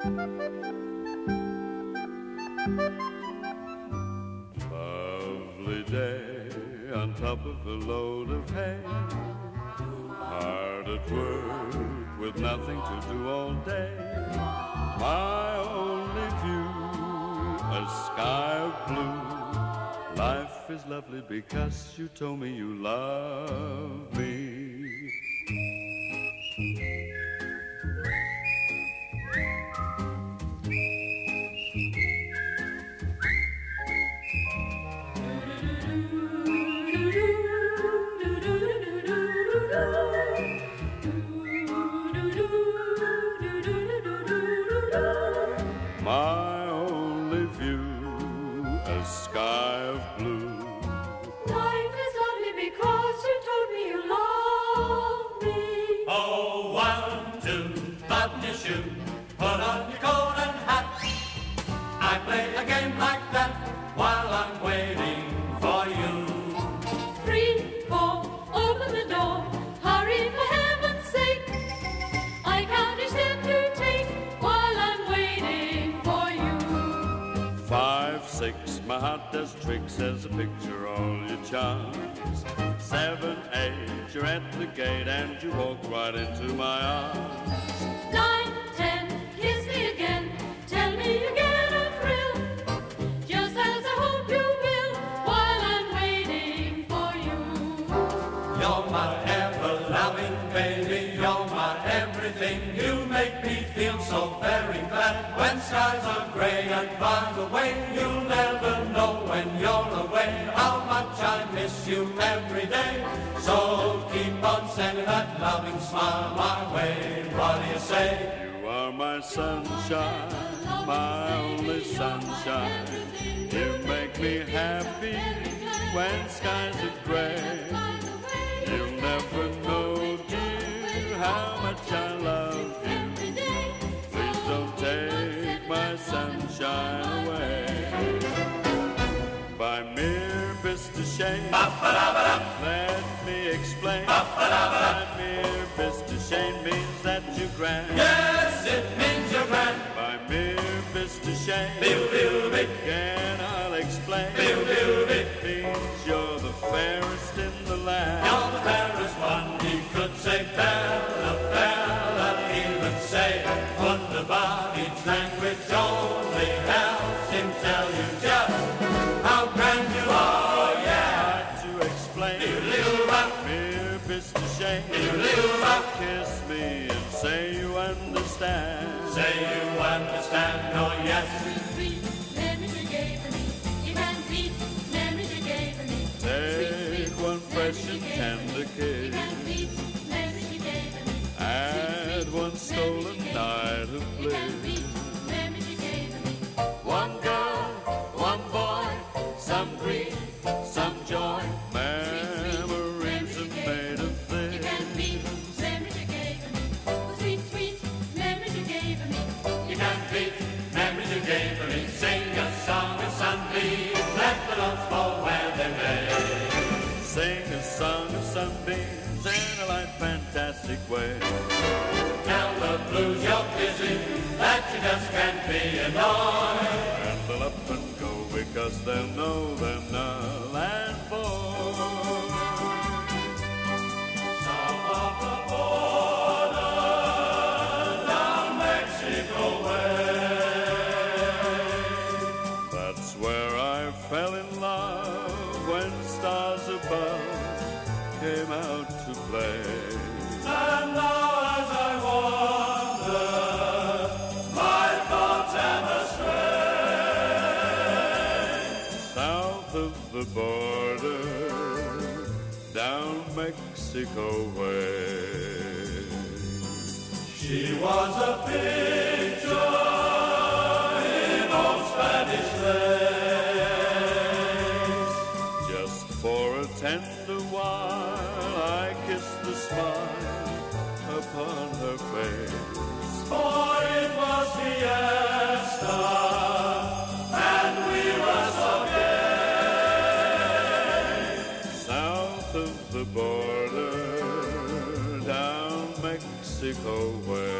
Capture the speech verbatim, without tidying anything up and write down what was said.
Lovely day on top of a load of hay, hard at work with nothing to do all day. My only view, a sky of blue. Life is lovely because you told me you love me. My only view, a sky of blue. Life is lovely because you told me you love me. Oh, one, two, button your shoe, put on your coat and hat. I play a game like that while I'm waiting for you. Three, four, open the door, hurry for heaven's sake. I count each step you take while I'm waiting for you. Five, six, my heart does tricks as a picture all your charms. Seven, eight, you're at the gate and you walk right into my arms. Nine, ten, kiss me again, tell me you get a thrill, just as I hope you will while I'm waiting for you. You're my ever-loving baby, you're my everything. You make me feel so very glad when skies are gray. And by the way, you'll never know when you're away how much I miss you every day. So keep on sending that loving smile my way. What do you say? You are my sunshine, my only sunshine. You make me happy when skies are gray. You'll never know, dear, how much I love you. Please don't take my sunshine away. By mere Mister Shane, let me explain. By mere Mister Shane means that you're grand. Yes, it means you're grand. By mere Mister Shane, Bill-bill-bit. again I'll explain. Bill-bill-bit. Means you're the fairest in the land. You're the fairest one. He could say Bella, Bella, even say wunderbar. Each language only helps him tell you just how grand you are, yeah. To explain, Little rock, mere Mister Shane, little rock. kiss me and say you understand. Say you understand, oh yes. Sweet memories you gave me, you can't beat memories you gave me. Take one fresh and tender kiss. You can't beat memories you gave me. Add one stolen night of You can't bliss. beat memories you gave me. One girl, one boy, some grief, some joy. Memories are made of You can't beat this. memories you gave me. Sweet, sweet memories you gave me. You can't beat memories you gave me. Sing a song of sunbeams, let the notes fall where they may. Sing a song of sunbeams in a light fantastic way. Tell the blues you're busy, that you just can't be annoyed. And they'll up and go because they'll know they're null and void. South of the border, down Mexico way. That's where I fell in love when stars above came out to play. And now as I wander, my thoughts am astray. South of the border, down Mexico way. She was a picture in old Spanish lace. Just for a tender while I kissed the smile upon her face. For it was fiesta, and we were so gay. South of the border, down Mexico way.